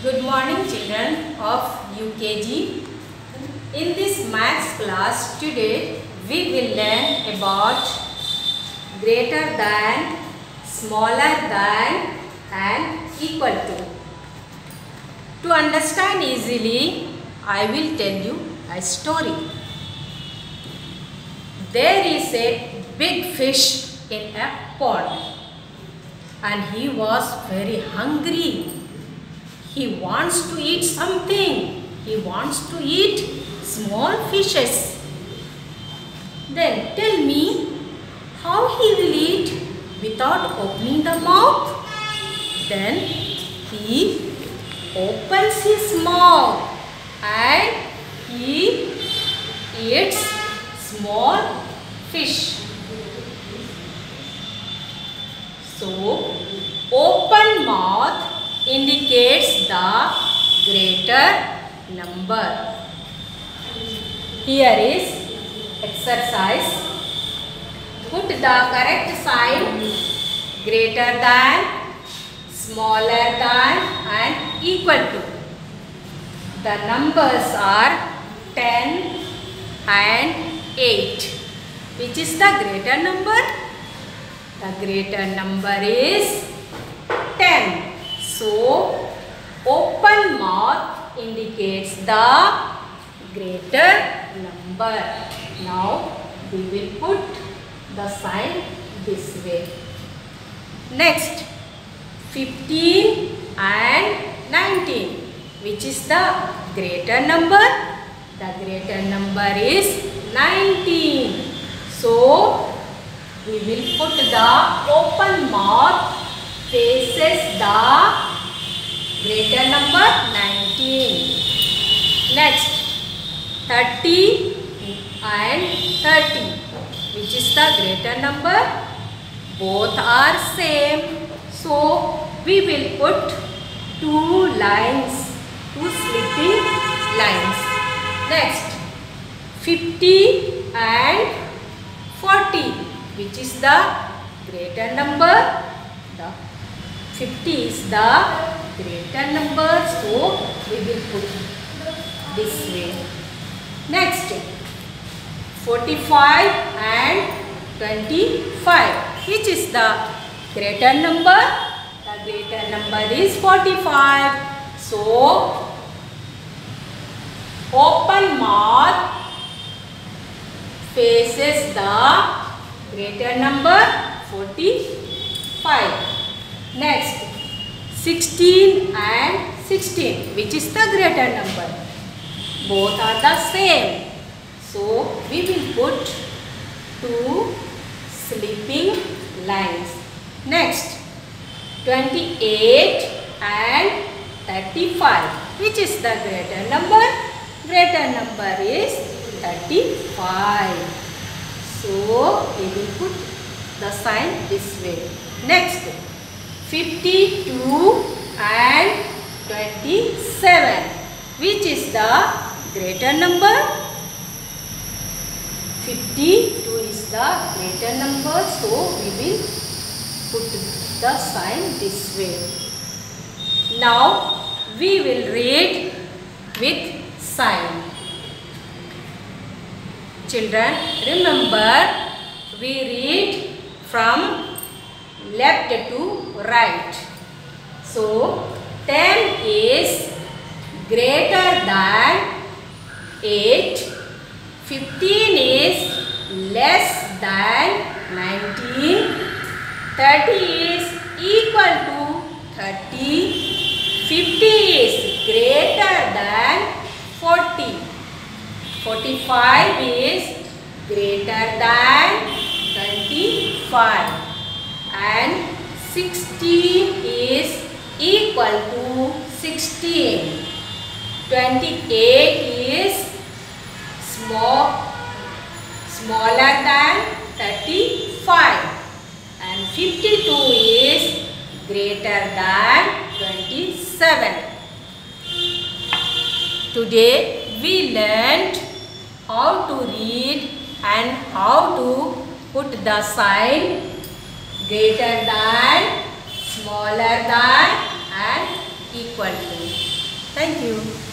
Good morning children of UKG. In this maths class today we will learn about greater than, smaller than and equal to. To understand easily I will tell you a story. There is a big fish in a pond and he was very hungry. He wants to eat something. He wants to eat small fishes. Then tell me how he will eat without opening the mouth. Then he opens his mouth and he eats small fish. So open mouth indicates the greater number. Here is exercise. Put the correct sign greater than, smaller than and equal to. The numbers are 10 and 8. Which is the greater number? The greater number is 10. So, open mouth indicates the greater number. Now, we will put the sign this way. Next, 15 and 19. Which is the greater number? The greater number is 19. So, we will put the open mouth faces the greater number 19. Next, 30 and 30. Which is the greater number? Both are same. So, we will put two lines, two slipping lines. Next, 50 and 40. Which is the greater number? The 50 is the greater number, so we will put this way. Next, 45 and 25. Which is the greater number? The greater number is 45. So, open mouth faces the greater number 45. Next, 16 and 16. Which is the greater number? Both are the same. So, we will put two slipping lines. Next, 28 and 35. Which is the greater number? Greater number is 35. So, we will put the sign this way. Next, 52 and 27. Which is the greater number? 52 is the greater number. So, we will put the sign this way. Now, we will read with sign. Children, remember we read from left to right. So, 10 is greater than 8. 15 is less than 19. 30 is equal to 30. 50 is greater than 40. 45 is greater than 25 and 16 is equal to 16. 28 is smaller than 35 and 52 is greater than 27. Today we learned how to read and how to put the sign greater than, smaller than and equal to. Thank you.